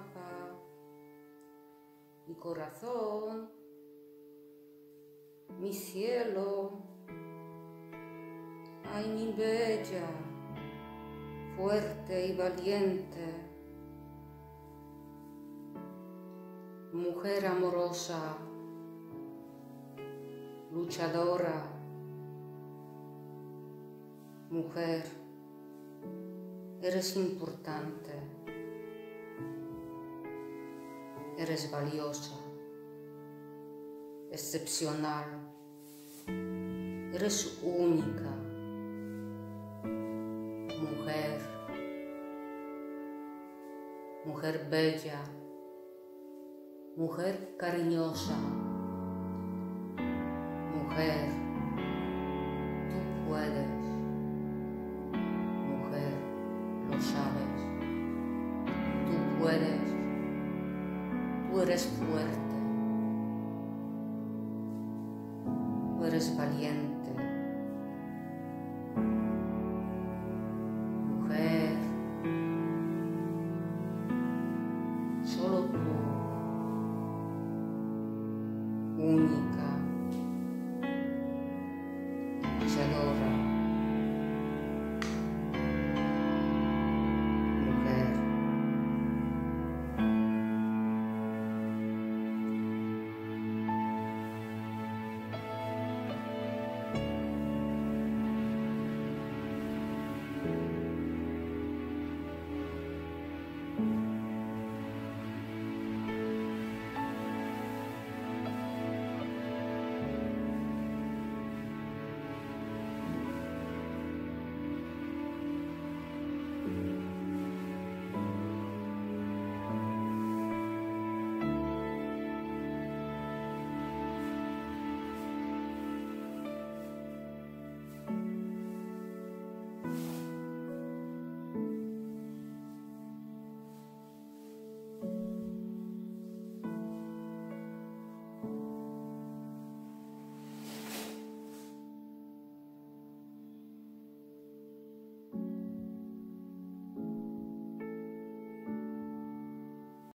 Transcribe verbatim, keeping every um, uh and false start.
guapa, mi corazón, mi cielo, ay, mi bella, fuerte y valiente, mujer amorosa, luchadora, mujer, eres importante, eres valiosa, excepcional, eres única, mujer, mujer bella, mujer cariñosa, mujer, tú puedes, mujer, lo sabes, tú puedes, tú eres fuerte, tú eres valiente,